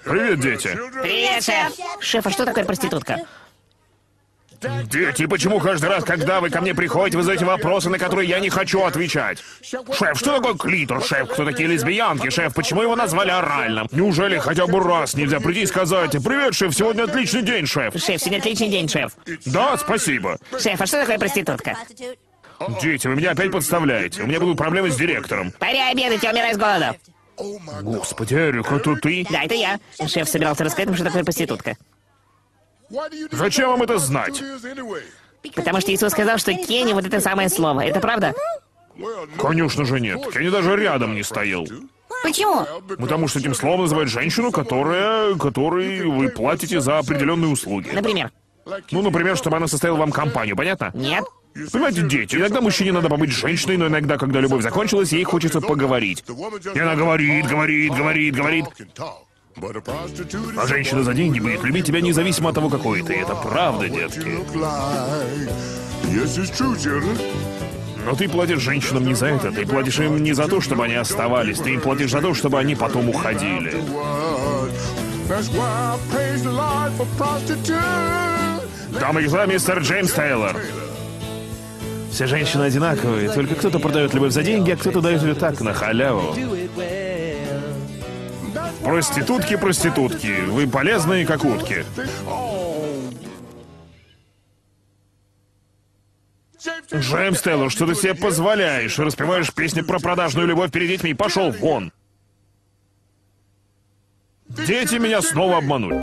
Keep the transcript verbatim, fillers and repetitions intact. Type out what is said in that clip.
Привет, дети. Привет, шеф. Шеф, а что такое проститутка? Дети, почему каждый раз, когда вы ко мне приходите, вы задаете вопросы, на которые я не хочу отвечать? Шеф, что такое клитор? Шеф, кто такие лесбиянки? Шеф, почему его назвали оральным? Неужели хотя бы раз нельзя прийти и сказать: «Привет, шеф, сегодня отличный день, шеф»? Шеф, сегодня отличный день, шеф. Да, спасибо. Шеф, а что такое проститутка? Дети, вы меня опять подставляете. У меня будут проблемы с директором. Пойди обедать, я умираю с голоду. Господи, Эрик, это ты? Да, это я. Шеф собирался рассказать нам, что такое проститутка. Зачем вам это знать? Потому что Иисус сказал, что Кенни вот это самое слово. Это правда? Конечно же нет. Кенни даже рядом не стоял. Почему? Потому что этим словом называют женщину, которая... которой вы платите за определенные услуги. Например? Ну, например, чтобы она составила вам компанию, понятно? Нет. Понимаете, дети, иногда мужчине надо побыть женщиной, но иногда, когда любовь закончилась, ей хочется поговорить. И она говорит, говорит, говорит, говорит. А женщина за деньги будет любить тебя независимо от того, какой ты. Это правда, детки. Но ты платишь женщинам не за это. Ты платишь им не за то, чтобы они оставались. Ты им платишь за то, чтобы они потом уходили. Дамы и господа, мистер Джеймс Тейлор. Все женщины одинаковые, только кто-то продает любовь за деньги, а кто-то дает ее так, на халяву. Проститутки, проститутки, вы полезные, как утки. Джеймс Тейлор, что ты себе позволяешь? Распеваешь песни про продажную любовь перед детьми и пошел вон. Дети меня снова обманули.